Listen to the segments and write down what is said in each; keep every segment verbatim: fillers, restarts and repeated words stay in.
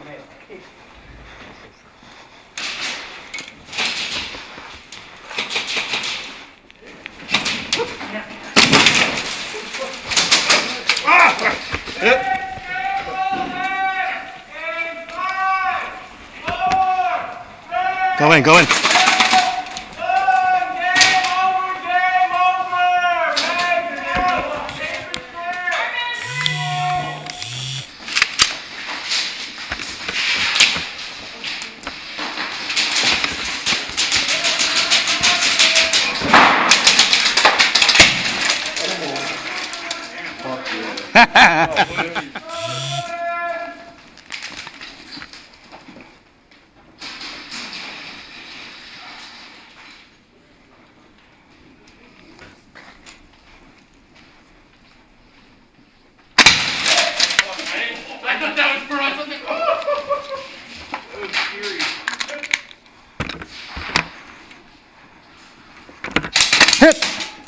Go in, go in. Hit!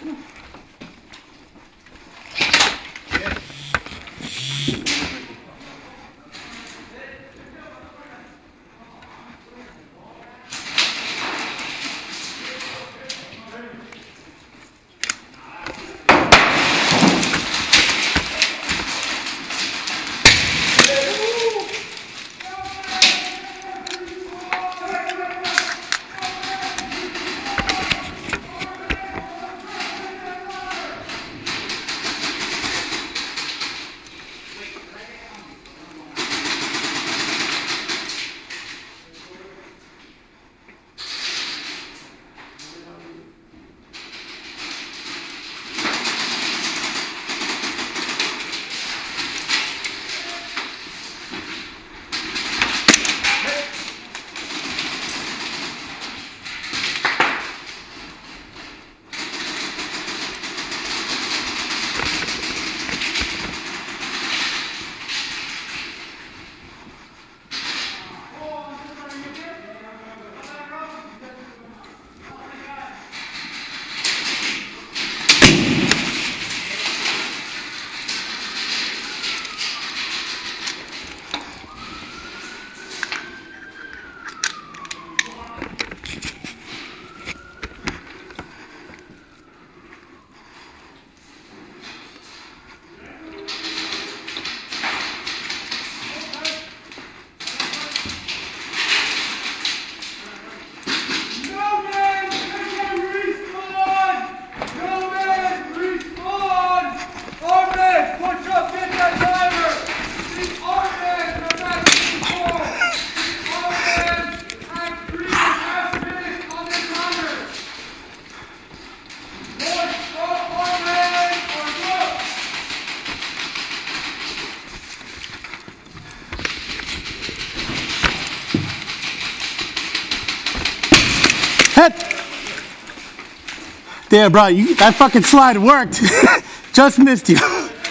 Damn, bro, you, that fucking slide worked. Just missed you.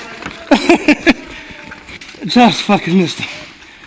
Just fucking missed him.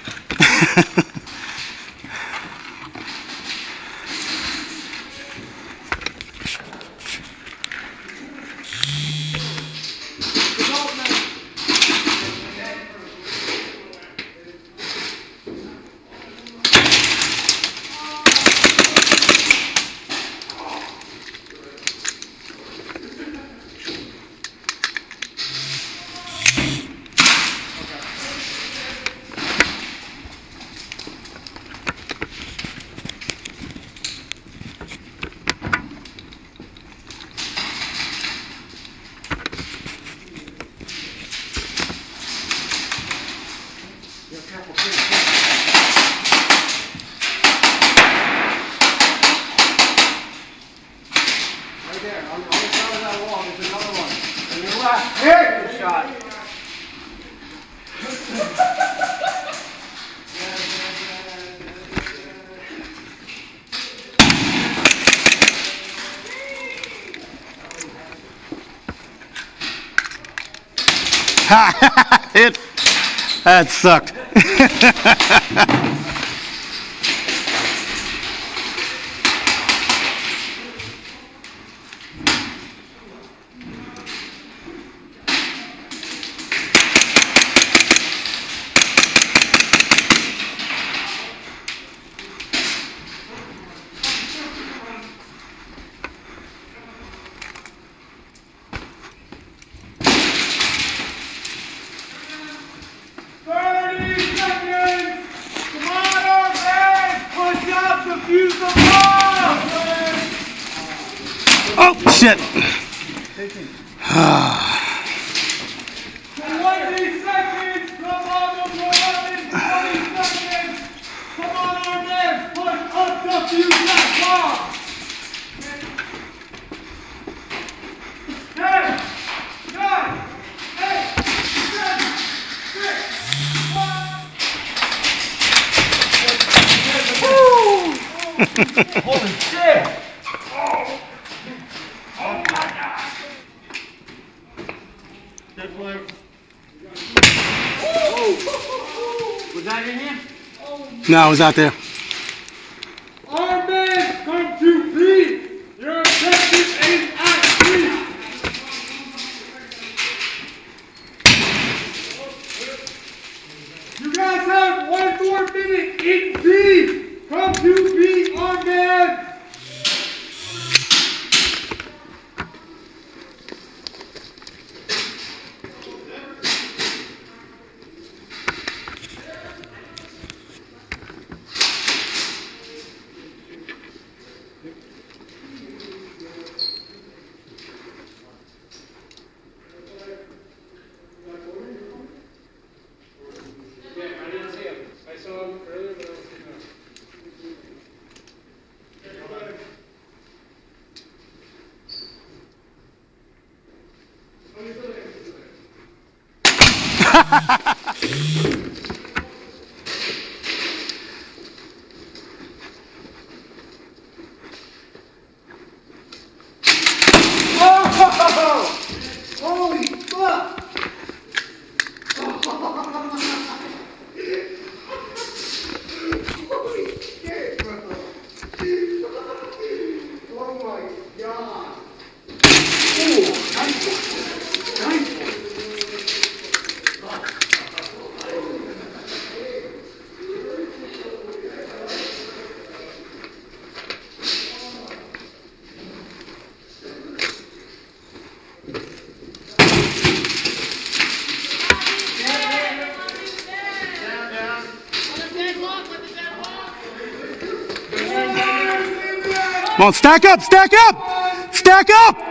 Good shot. Hit. That sucked. shit. twenty seconds. Come on, eleven, twenty seconds. Come on, our men. Push up the fuse that bomb. ten, nine, eight, seven, six, five. Holy shit! Oh, oh my God! That was. Was that in here? No, I was out there. Our men come to B. Your objective is at B. You guys have one more minute in B. Come to B, our men. Holy fuck! Holy shit, bro! Oh my God! Ooh, nice one! Nice one! Come on, stack up, stack up, stack up.